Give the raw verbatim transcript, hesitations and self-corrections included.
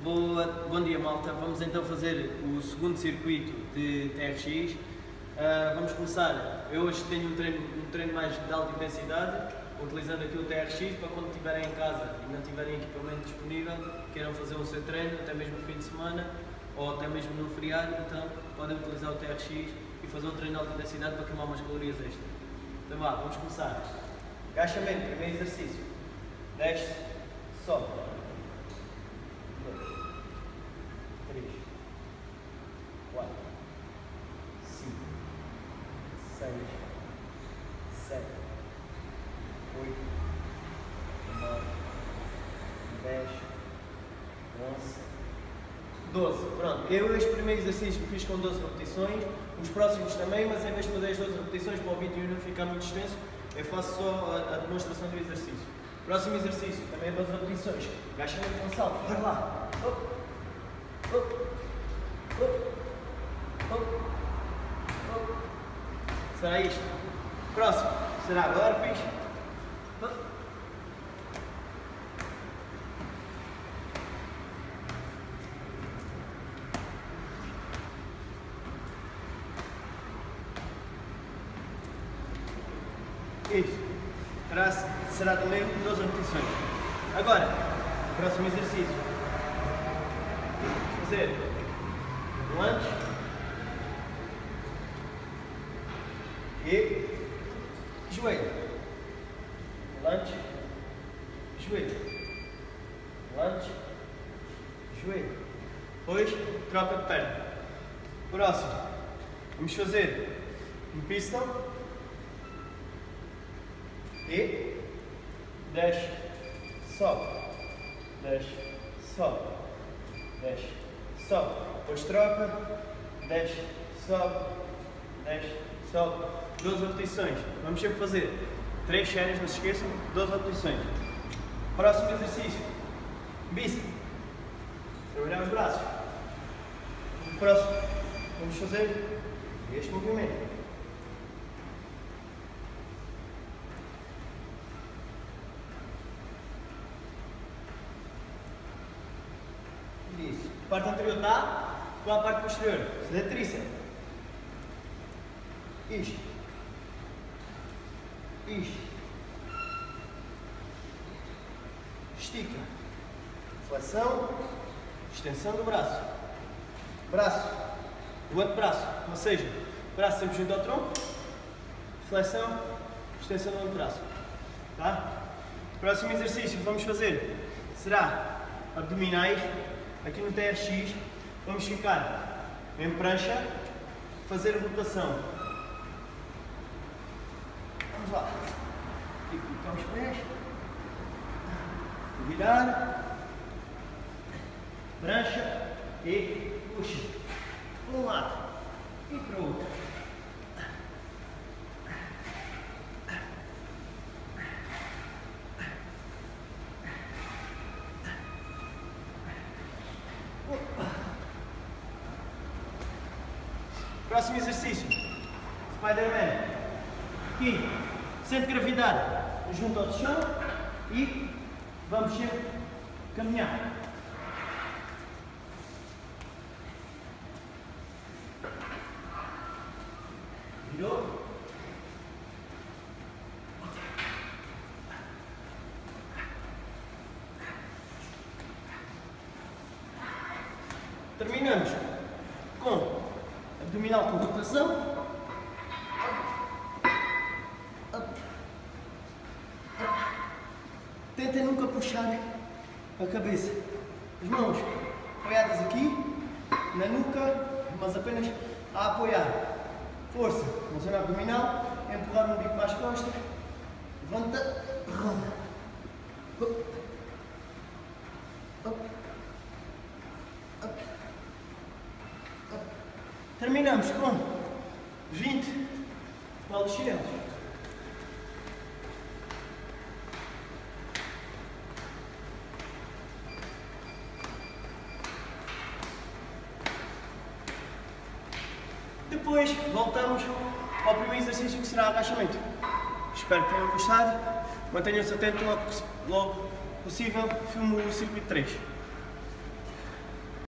Boa, bom dia, malta. Vamos então fazer o segundo circuito de T R X. Uh, vamos começar. Eu hoje tenho um treino, um treino mais de alta intensidade, utilizando aqui o T R X para quando estiverem em casa e não tiverem equipamento disponível, queiram fazer o seu treino, até mesmo no fim de semana ou até mesmo no feriado, então podem utilizar o T R X e fazer um treino de alta intensidade para queimar umas calorias extra. Então vá, vamos começar. Agachamento, primeiro exercício. Desce, sobe. dois, três, quatro, cinco, seis, sete, oito, nove, dez, onze, doze. Pronto, eu este primeiro exercício fiz com doze repetições, os próximos também, mas em vez de fazer as doze repetições para o vídeo não ficar muito extenso, eu faço só a, a demonstração do exercício. Próximo exercício, também doze repetições, agachamento com salto, bora lá. Op, op, op, op, op. Será isto? Próximo, será burpees. Op. Isso. Será também doze repetições. Agora, próximo exercício. Vamos fazer lunge e joelho. Lunge, joelho. Lunge, joelho. Depois, troca de perna. Próximo. Vamos fazer um pistol. E desce, sobe, desce, sobe, desce, sobe. Depois troca, desce, sobe, desce, sobe. doze repetições. Vamos sempre fazer três séries, não se esqueçam, doze repetições. Próximo exercício. Bíceps. Trabalhar os braços. Próximo. Vamos fazer este movimento. Isso. A parte anterior está com a parte posterior. Fazer tríceps. Isto. Isto. Estica. Flexão. Extensão do braço. Braço. O outro braço. Ou seja, braço sempre junto ao tronco. Flexão. Extensão do outro braço. Tá? Próximo exercício que vamos fazer será abdominais. Aqui no T R X vamos ficar em prancha, fazer a rotação. Vamos lá. Aqui colocamos os pés. Virar. Prancha e puxa. Para um lado e para o outro. Próximo exercício, Spider-Man. Aqui, centro de gravidade junto ao chão e vamos sempre caminhar. Virou. Terminamos com abdominal com rotação. Tentem nunca puxar a cabeça. As mãos apoiadas aqui, na nuca, mas apenas a apoiar. Força na zona abdominal, empurrar um bico para as costas. Levanta, roda. Up. Up. Up. Up. Terminamos com vinte bolas chinelos. Depois voltamos ao primeiro exercício que será agachamento. Espero que tenham gostado. Mantenham-se atentos logo, logo possível. Filmo o circuito três.